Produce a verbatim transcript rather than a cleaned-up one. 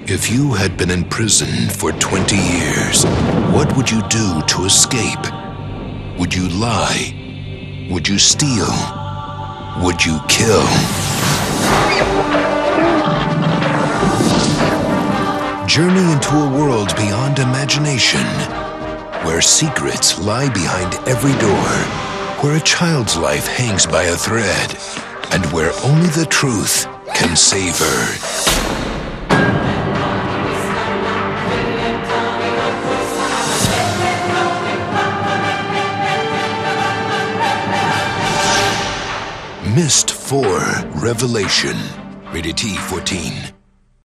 If you had been in prison for twenty years, what would you do to escape? Would you lie? Would you steal? Would you kill? Journey into a world beyond imagination, where secrets lie behind every door, where a child's life hangs by a thread, and where only the truth can save her. Myst four Revelation. Rated T fourteen.